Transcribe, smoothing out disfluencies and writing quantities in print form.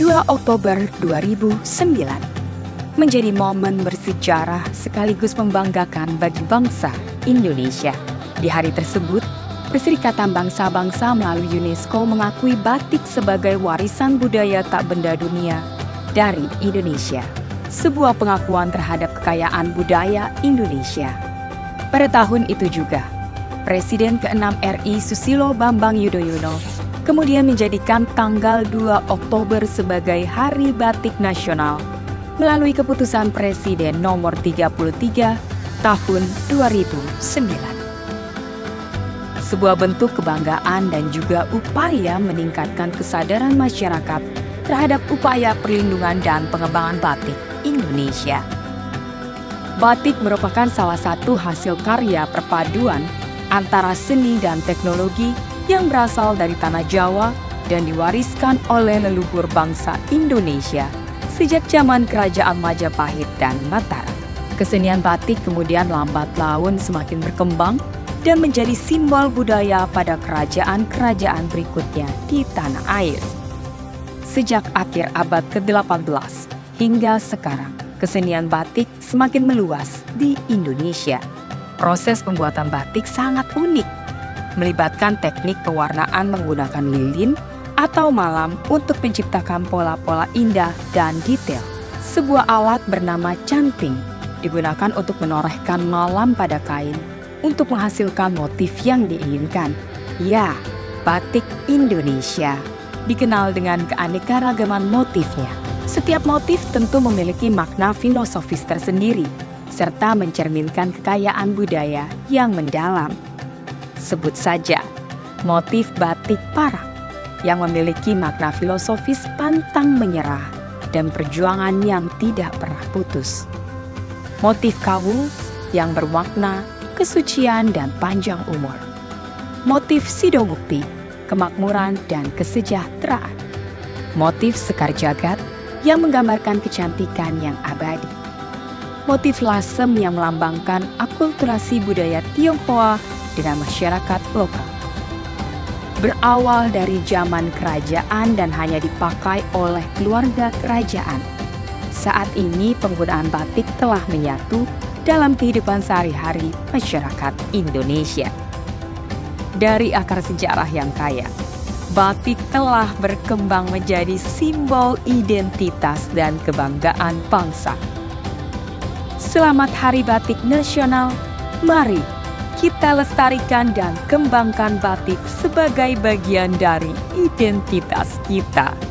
2 Oktober 2009 menjadi momen bersejarah sekaligus membanggakan bagi bangsa Indonesia. Di hari tersebut, Perserikatan Bangsa-Bangsa melalui UNESCO mengakui batik sebagai warisan budaya tak benda dunia dari Indonesia. Sebuah pengakuan terhadap kekayaan budaya Indonesia. Pada tahun itu juga, Presiden ke-6 RI Susilo Bambang Yudhoyono kemudian menjadikan tanggal 2 Oktober sebagai Hari Batik Nasional melalui keputusan Presiden nomor 33 tahun 2009. Sebuah bentuk kebanggaan dan juga upaya meningkatkan kesadaran masyarakat terhadap upaya perlindungan dan pengembangan batik Indonesia. Batik merupakan salah satu hasil karya perpaduan antara seni dan teknologi yang berasal dari tanah Jawa dan diwariskan oleh leluhur bangsa Indonesia sejak zaman Kerajaan Majapahit dan Mataram. Kesenian batik kemudian lambat laun semakin berkembang dan menjadi simbol budaya pada kerajaan-kerajaan berikutnya di tanah air. Sejak akhir abad ke-18 hingga sekarang, kesenian batik semakin meluas di Indonesia. Proses pembuatan batik sangat unik, melibatkan teknik pewarnaan menggunakan lilin atau malam untuk menciptakan pola-pola indah dan detail. Sebuah alat bernama canting digunakan untuk menorehkan malam pada kain untuk menghasilkan motif yang diinginkan. Ya, batik Indonesia dikenal dengan keanekaragaman motifnya. Setiap motif tentu memiliki makna filosofis tersendiri, serta mencerminkan kekayaan budaya yang mendalam. Sebut saja, motif batik Parang yang memiliki makna filosofis pantang menyerah dan perjuangan yang tidak pernah putus. Motif Kawung yang bermakna kesucian dan panjang umur. Motif Sidomukti, kemakmuran dan kesejahteraan. Motif Sekar Jagad yang menggambarkan kecantikan yang abadi. Motif Lasem yang melambangkan akulturasi budaya Tionghoa dengan masyarakat lokal. Berawal dari zaman kerajaan dan hanya dipakai oleh keluarga kerajaan. Saat ini penggunaan batik telah menyatu dalam kehidupan sehari-hari masyarakat Indonesia. Dari akar sejarah yang kaya, batik telah berkembang menjadi simbol identitas dan kebanggaan bangsa. Selamat Hari Batik Nasional, mari kita lestarikan dan kembangkan batik sebagai bagian dari identitas kita.